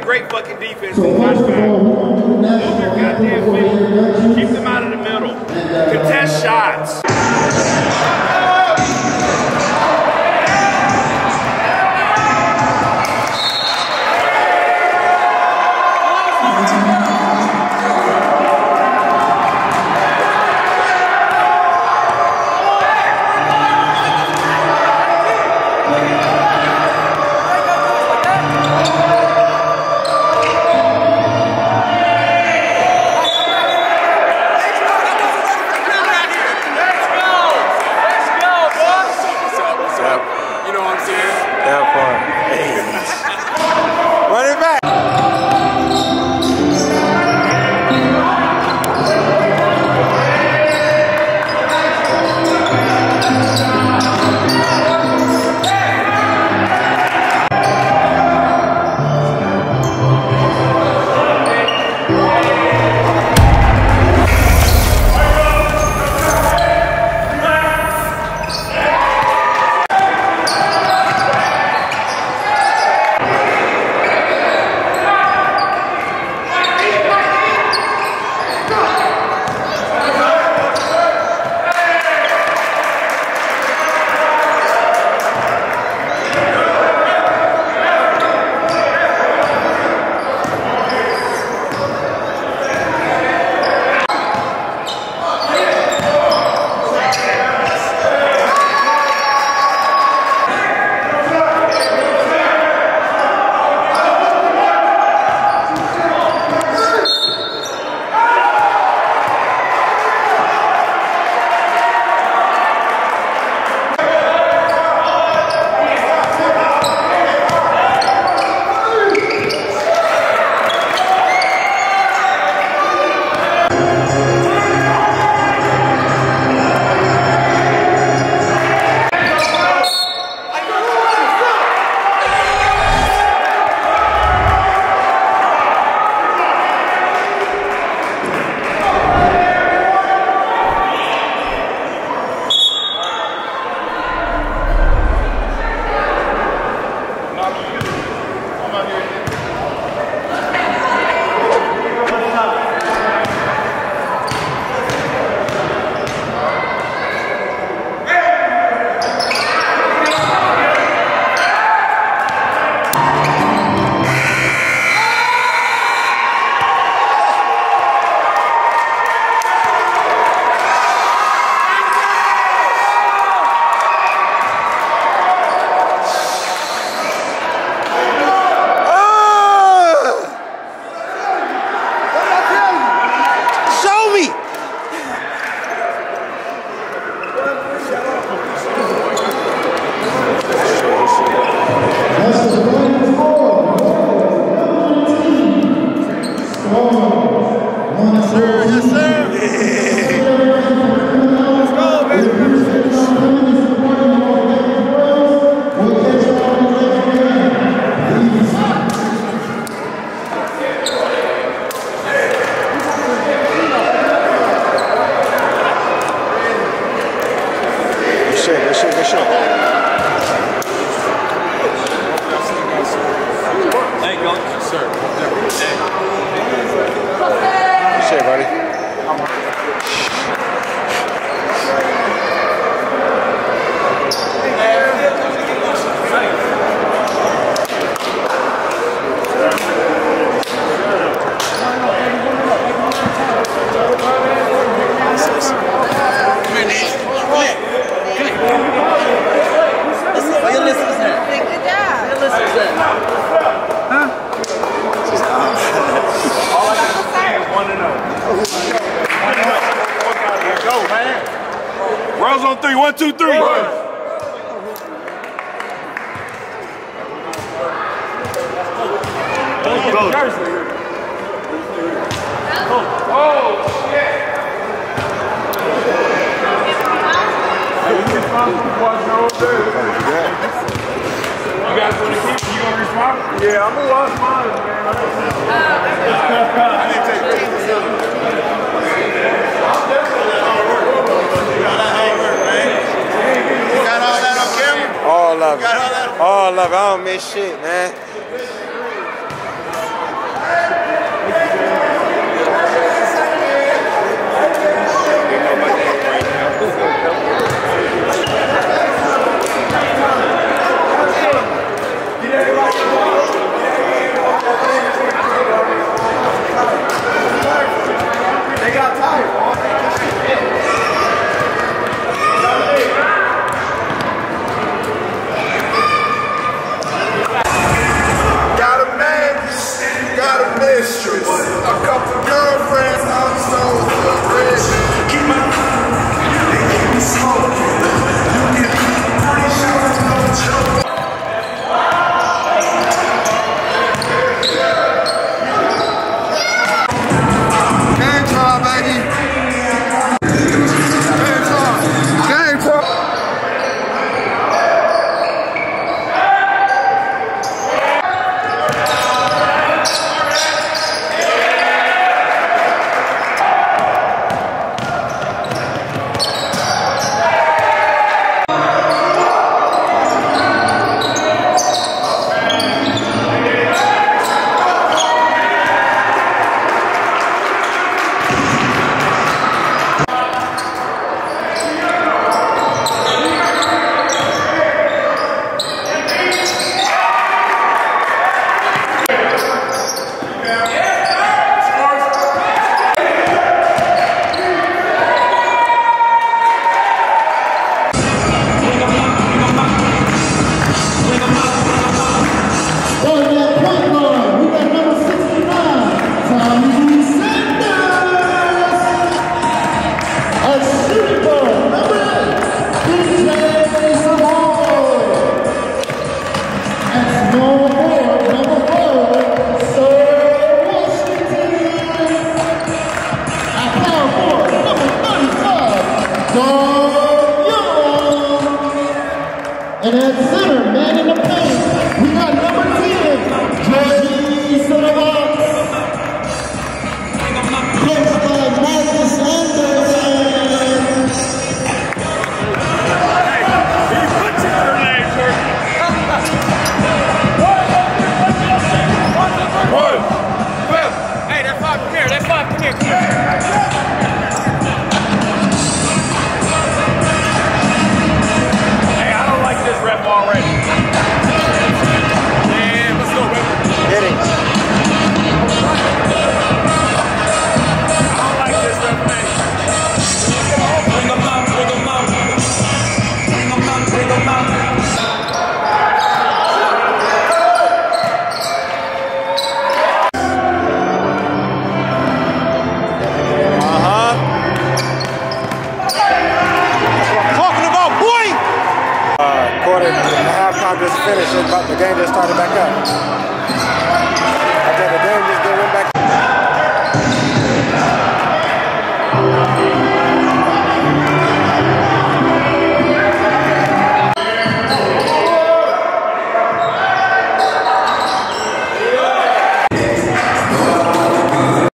great fucking defense and touchback. Move your goddamn feet. Keep them out of the middle. Contest shots. Rose on three. 1, 2, 3. Oh, shit. You guys want to keep? You gonna respond? Yeah, I'm gonna watch mine, man. I didn't take pictures. I'm definitely hard work. You got that hard work, man. You got all that on camera? All of it. You got all that? All of it. I don't miss shit, man. And at center, man in the paint, we got number 10, J.D. Sullivan. Coached by Marcus Anderson. He puts it in her name, sir. One. Hey, that 5 from here. That 5 from here. This rep already. Man, let's go, baby. Hit it. I don't like this rep, man. Bring them out, bring them out. Bring them out, bring them out. Halftime just finished, but the game just started back up. I said the game just went back.